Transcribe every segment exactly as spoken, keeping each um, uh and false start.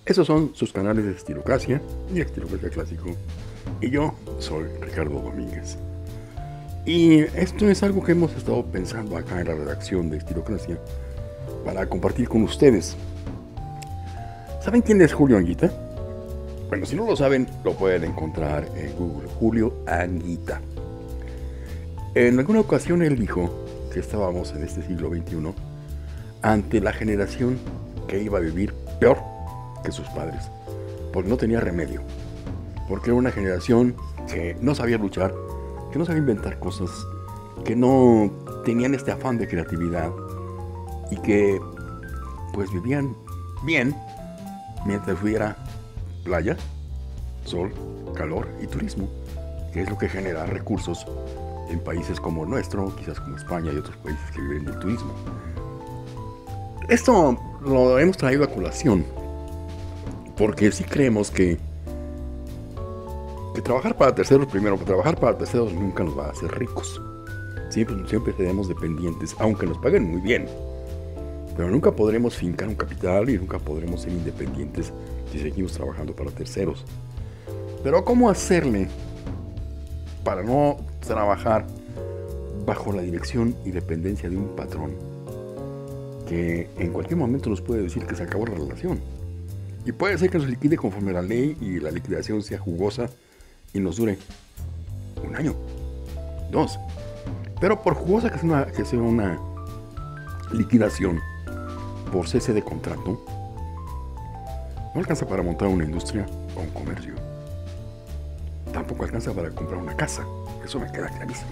Esos son sus canales de Estilocracia y Estilocracia Clásico. Y yo soy Ricardo Domínguez. Y esto es algo que hemos estado pensando acá en la redacción de Estilocracia para compartir con ustedes. ¿Saben quién es Julio Anguita? Bueno, si no lo saben, lo pueden encontrar en Google. Julio Anguita. En alguna ocasión él dijo que estábamos en este siglo veintiuno ante la generación que iba a vivir peor que sus padres, porque no tenía remedio, porque era una generación que no sabía luchar, que no sabía inventar cosas, que no tenían este afán de creatividad y que pues vivían bien mientras hubiera playa, sol, calor y turismo, que es lo que genera recursos en países como el nuestro, quizás como España y otros países que viven del turismo. Esto lo hemos traído a colación porque sí creemos que, que trabajar para terceros, primero, que trabajar para terceros nunca nos va a hacer ricos. Siempre, siempre seremos dependientes, aunque nos paguen muy bien. Pero nunca podremos fincar un capital y nunca podremos ser independientes si seguimos trabajando para terceros. Pero ¿cómo hacerle para no trabajar bajo la dirección y dependencia de un patrón que en cualquier momento nos puede decir que se acabó la relación? Y puede ser que nos liquide conforme a la ley y la liquidación sea jugosa y nos dure un año, dos. Pero por jugosa que sea una, que sea una liquidación por cese de contrato, no alcanza para montar una industria o un comercio. Tampoco alcanza para comprar una casa. Eso me queda clarísimo.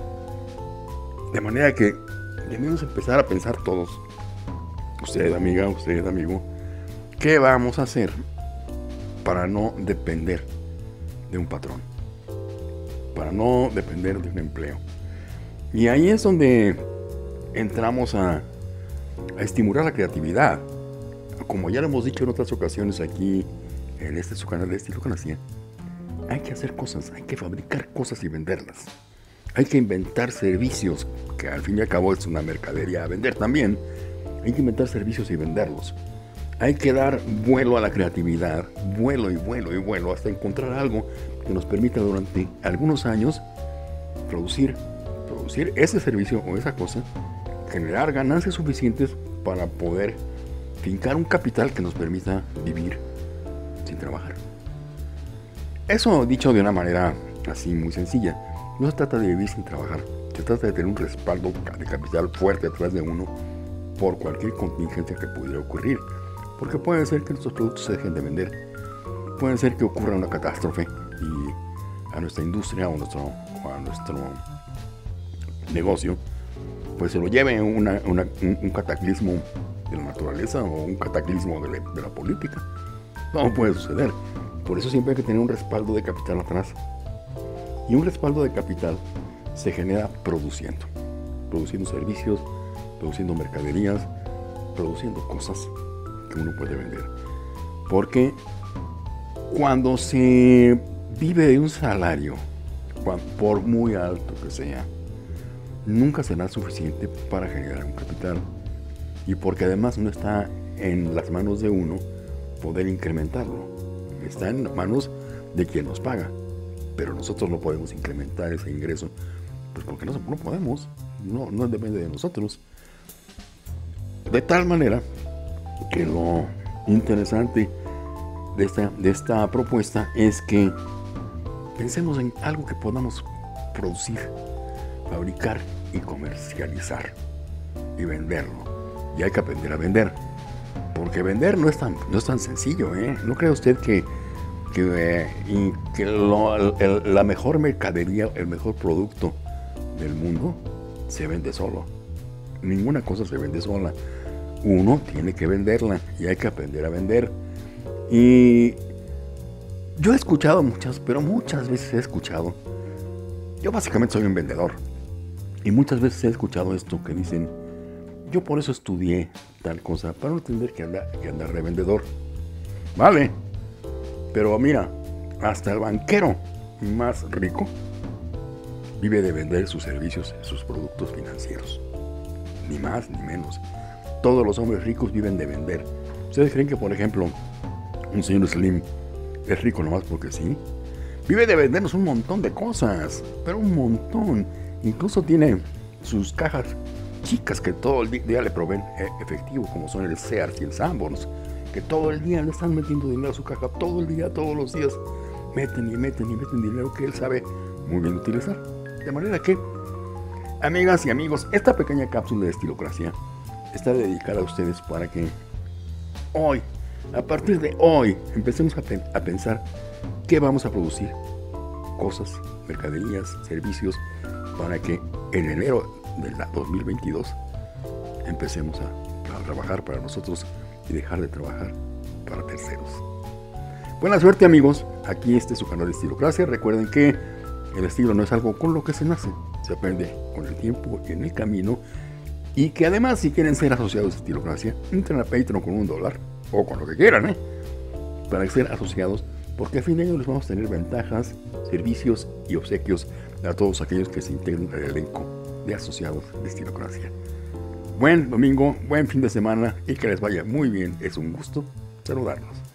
De manera que debemos empezar a pensar todos, usted amiga, usted amigo, ¿qué vamos a hacer para no depender de un patrón? Para no depender de un empleo. Y ahí es donde entramos a, a estimular la creatividad. Como ya lo hemos dicho en otras ocasiones aquí en este su canal de Estilocracia, hay que hacer cosas, hay que fabricar cosas y venderlas. Hay que inventar servicios, que al fin y al cabo es una mercadería a vender también. Hay que inventar servicios y venderlos. Hay que dar vuelo a la creatividad, vuelo y vuelo y vuelo, hasta encontrar algo que nos permita durante algunos años producir, producir ese servicio o esa cosa, generar ganancias suficientes para poder fincar un capital que nos permita vivir sin trabajar. Eso dicho de una manera así muy sencilla, no se trata de vivir sin trabajar, se trata de tener un respaldo de capital fuerte atrás de uno por cualquier contingencia que pudiera ocurrir. Porque puede ser que nuestros productos se dejen de vender, puede ser que ocurra una catástrofe y a nuestra industria o, nuestro, o a nuestro negocio pues se lo lleve una, una, un, un cataclismo de la naturaleza o un cataclismo de la, de la política. No puede suceder. Por eso siempre hay que tener un respaldo de capital atrás. Y un respaldo de capital se genera produciendo, produciendo servicios, produciendo mercaderías, produciendo cosas que uno puede vender. Porque cuando se vive de un salario, por muy alto que sea, nunca será suficiente para generar un capital. Y porque además no está en las manos de uno poder incrementarlo. Está en manos de quien nos paga. Pero nosotros no podemos incrementar ese ingreso, pues porque no, no podemos. No, no depende de nosotros. De tal manera que lo interesante de esta, de esta propuesta es que pensemos en algo que podamos producir, fabricar y comercializar y venderlo. Y hay que aprender a vender, porque vender no es tan, no es tan sencillo, ¿eh? No cree usted que, que, eh, y que lo, el, la mejor mercadería, el mejor producto del mundo se vende solo. Ninguna cosa se vende sola. Uno tiene que venderla y hay que aprender a vender. Y yo he escuchado muchas, pero muchas veces he escuchado. Yo básicamente soy un vendedor. Y muchas veces he escuchado esto que dicen, yo por eso estudié tal cosa, para no tener que andar, que andar de vendedor. Vale, pero mira, hasta el banquero más rico vive de vender sus servicios, sus productos financieros. Ni más ni menos. Todos los hombres ricos viven de vender. ¿Ustedes creen que, por ejemplo, un señor Slim es rico nomás porque sí. Vive de vendernos un montón de cosas, pero un montón. Incluso tiene sus cajas chicas que todo el día le proveen efectivo, como son el Sears y el Sanborns, que todo el día le están metiendo dinero a su caja, todo el día, todos los días, meten y meten y meten dinero que él sabe muy bien utilizar. De manera que, amigas y amigos, esta pequeña cápsula de Estilocracia está dedicada a ustedes para que hoy, a partir de hoy, empecemos a, pen- a pensar qué vamos a producir, cosas, mercaderías, servicios, para que en enero del dos mil veintidós empecemos a, a trabajar para nosotros y dejar de trabajar para terceros. Buena suerte, amigos. Aquí este es su canal de Estilocracia. Recuerden que el estilo no es algo con lo que se nace, se aprende con el tiempo y en el camino. Y que además, si quieren ser asociados a Estilocracia, entren a Patreon con un dólar o con lo que quieran, ¿eh? para ser asociados, porque al fin de año les vamos a tener ventajas, servicios y obsequios a todos aquellos que se integren al elenco de asociados de Estilocracia. Buen domingo, buen fin de semana y que les vaya muy bien. Es un gusto saludarlos.